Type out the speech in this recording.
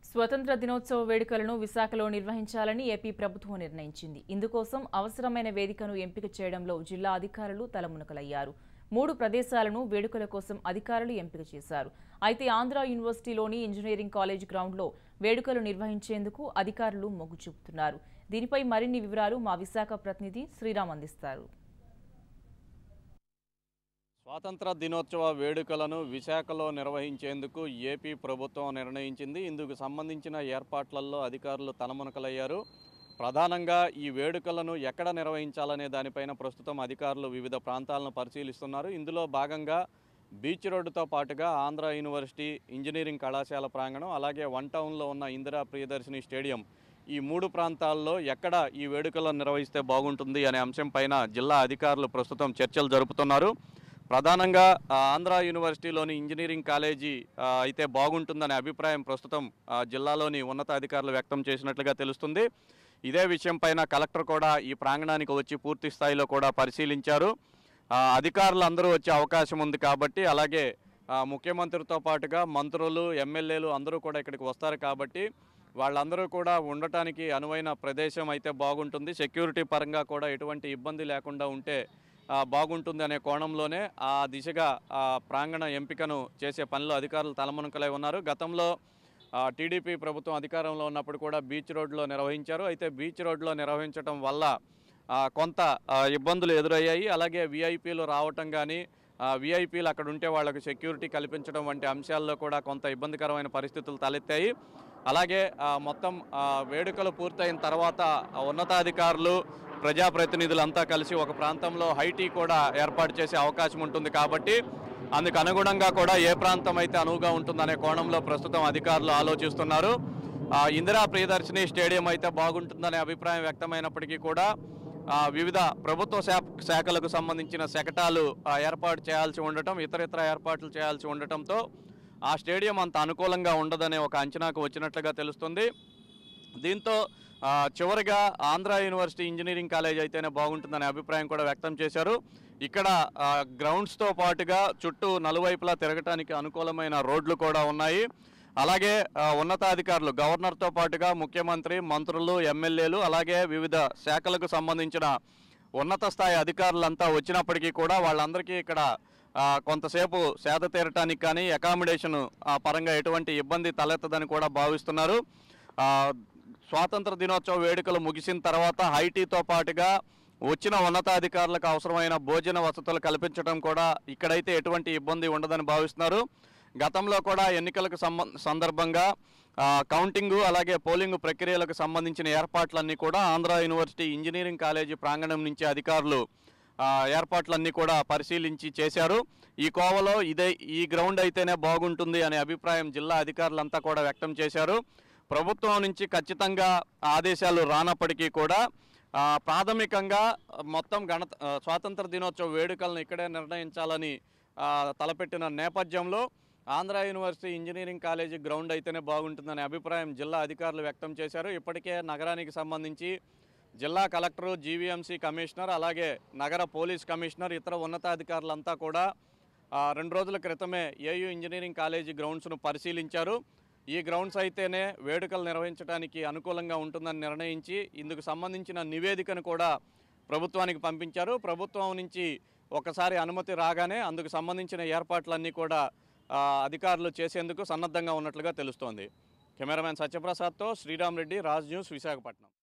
స్వతంత్ర దినోత్సవ వేడుకలను విశాఖలో నిర్వహించాలని ఏపీ ప్రభుత్వం నిర్ణయించింది. ఇందుకోసం అవసరమైన వేదికను ఎంపిక చేయడంలో జిల్లా అధికారులు తలమునకలయ్యారు. 3 ప్రదేశాలను వేడుకల కోసం అధికారులు ఎంపిక చేశారు. అయితే ఆంధ్ర యూనివర్సిటీలోని ఇంజనీరింగ్ కాలేజ్ గ్రౌండ్లో వేడుకలు నిర్వహించేందుకు అధికారులు మొగ్గు చూపుతున్నారు. దీనిపై మరిన్ని వివరాలు మా విశాఖ ప్రతినిధి శ్రీరామ్ అందిస్తారు. స్వాతంత్ర దినోత్సవ వేడుకలను విశాఖలో నిర్వహించేందుకు ఏపీ ప్రభుత్వం నిర్ణయించింది. ఇందుకు సంబంధించిన ఏర్పాట్లలో అధికారులు తలమునకలయ్యారు. ప్రధానంగా ఈ వేడుకలను ఎక్కడ నిర్వహించాలనే దానిపైన ప్రస్తుతం అధికారులు వివిధ ప్రాంతాలను పరిశీలిస్తున్నారు. ఇందులో భాగంగా బీచ్ రోడ్డుతో పాటుగా ఆంధ్ర యూనివర్సిటీ ఇంజనీరింగ్ కళాశాల ప్రాంగణం, అలాగే వన్ టౌన్లో ఉన్న ఇందిరా ప్రియదర్శిని స్టేడియం, ఈ 3 ప్రాంతాల్లో ఎక్కడ ఈ వేడుకలను నిర్వహిస్తే బాగుంటుంది అనే అంశం పైన జిల్లా అధికారులు ప్రస్తుతం చర్చలు జరుపుతున్నారు. ప్రధానంగా ఆంధ్ర యూనివర్సిటీలోని ఇంజనీరింగ్ కాలేజీ అయితే బాగుంటుందనే అభిప్రాయం ప్రస్తుతం జిల్లాలోని ఉన్నతాధికారులు వ్యక్తం చేసినట్లుగా తెలుస్తుంది. ఇదే విషయం పైన కలెక్టర్ కూడా ఈ ప్రాంగణానికి వచ్చి పూర్తి స్థాయిలో కూడా పరిశీలించారు. అధికారులు అందరూ వచ్చే అవకాశం ఉంది కాబట్టి, అలాగే ముఖ్యమంత్రితో పాటుగా మంత్రులు, ఎమ్మెల్యేలు అందరూ కూడా ఇక్కడికి వస్తారు కాబట్టి వాళ్ళందరూ కూడా ఉండటానికి అనువైన ప్రదేశం అయితే బాగుంటుంది. సెక్యూరిటీ పరంగా కూడా ఎటువంటి ఇబ్బంది లేకుండా ఉంటే బాగుంటుంది అనే కోణంలోనే ఆ దిశగా ప్రాంగణ ఎంపికను చేసే పనిలో అధికారులు తలమునకలై ఉన్నారు. గతంలో టీడీపీ ప్రభుత్వం అధికారంలో ఉన్నప్పుడు కూడా బీచ్ రోడ్లో నిర్వహించారు. అయితే బీచ్ రోడ్లో నిర్వహించడం వల్ల కొంత ఇబ్బందులు ఎదురయ్యాయి. అలాగే విఐపీలు రావటం కానీ, విఐపీలు అక్కడ ఉంటే వాళ్ళకు సెక్యూరిటీ కల్పించడం వంటి అంశాల్లో కూడా కొంత ఇబ్బందికరమైన పరిస్థితులు తలెత్తాయి. అలాగే మొత్తం వేడుకలు పూర్తయిన తర్వాత ఉన్నతాధికారులు, ప్రజాప్రతినిధులంతా కలిసి ఒక ప్రాంతంలో హైటీ కూడా ఏర్పాటు చేసే అవకాశం ఉంటుంది కాబట్టి అందుకు అనుగుణంగా కూడా ఏ ప్రాంతం అయితే అనువుగా ఉంటుందనే కోణంలో ప్రస్తుతం అధికారులు ఆలోచిస్తున్నారు. ఇందిరా ప్రియదర్శిని స్టేడియం అయితే బాగుంటుందనే అభిప్రాయం వ్యక్తమైనప్పటికీ కూడా వివిధ ప్రభుత్వ శాఖలకు సంబంధించిన శకటాలు ఏర్పాటు చేయాల్సి ఉండటం, ఇతర ఏర్పాట్లు చేయాల్సి ఉండటంతో ఆ స్టేడియం అంత అనుకూలంగా ఉండదనే ఒక అంచనాకు వచ్చినట్లుగా తెలుస్తుంది. దీంతో చివరిగా ఆంధ్ర యూనివర్సిటీ ఇంజనీరింగ్ కాలేజ్ అయితేనే బాగుంటుందనే అభిప్రాయం కూడా వ్యక్తం చేశారు. ఇక్కడ గ్రౌండ్స్తో పాటుగా చుట్టూ నలువైపులా తిరగటానికి అనుకూలమైన రోడ్లు కూడా ఉన్నాయి. అలాగే ఉన్నతాధికారులు, గవర్నర్తో పాటుగా ముఖ్యమంత్రి, మంత్రులు, ఎమ్మెల్యేలు, అలాగే వివిధ శాఖలకు సంబంధించిన ఉన్నత స్థాయి అధికారులంతా వచ్చినప్పటికీ కూడా వాళ్ళందరికీ ఇక్కడ కొంతసేపు సేద తీరటానికి కానీ అకామిడేషన్ పరంగా ఎటువంటి ఇబ్బంది తలెత్తదని కూడా భావిస్తున్నారు. స్వాతంత్ర దినోత్సవ వేడుకలు ముగిసిన తర్వాత హైటీతో పాటుగా వచ్చిన ఉన్నతాధికారులకు అవసరమైన భోజన వసతులు కల్పించడం కూడా ఇక్కడైతే ఎటువంటి ఇబ్బంది ఉండదని భావిస్తున్నారు. గతంలో కూడా ఎన్నికలకు సందర్భంగా కౌంటింగు, అలాగే పోలింగ్ ప్రక్రియలకు సంబంధించిన ఏర్పాట్లన్నీ కూడా ఆంధ్ర యూనివర్సిటీ ఇంజనీరింగ్ కాలేజీ ప్రాంగణం నుంచి అధికారులు ఏర్పాట్లన్నీ కూడా పరిశీలించి చేశారు. ఈ కోవలో ఈ గ్రౌండ్ అయితేనే బాగుంటుంది అనే అభిప్రాయం జిల్లా అధికారులంతా కూడా వ్యక్తం చేశారు. ప్రభుత్వం నుంచి ఖచ్చితంగా ఆదేశాలు రానప్పటికీ కూడా ప్రాథమికంగా మొత్తం స్వాతంత్ర దినోత్సవ వేడుకలను ఇక్కడే నిర్ణయించాలని తలపెట్టిన నేపథ్యంలో Andhra university engineering college ground అయితేనే బాగుంటుందనే అభిప్రాయం జిల్లా అధికారులు వ్యక్తం చేశారు. ఇప్పటికే నగరానికి సంబంధించి జిల్లా కలెక్టరు, జీవీఎంసీ కమిషనర్, అలాగే నగర పోలీస్ కమిషనర్, ఇతర ఉన్నతాధికారులంతా కూడా 2 రోజుల క్రితమే ఏయూ ఇంజనీరింగ్ కాలేజీ గ్రౌండ్స్ను పరిశీలించారు. ఈ గ్రౌండ్స్ అయితేనే వేడుకలు నిర్వహించడానికి అనుకూలంగా ఉంటుందని నిర్ణయించి ఇందుకు సంబంధించిన నివేదికను కూడా ప్రభుత్వానికి పంపించారు. ప్రభుత్వం నుంచి ఒకసారి అనుమతి రాగానే అందుకు సంబంధించిన ఏర్పాట్లన్నీ కూడా అధికారులు చేసేందుకు సన్నద్ధంగా ఉన్నట్లుగా తెలుస్తోంది. కెమెరామెన్ సత్యప్రసాద్తో శ్రీరామ్ రెడ్డి, రాజ్ న్యూస్, విశాఖపట్నం.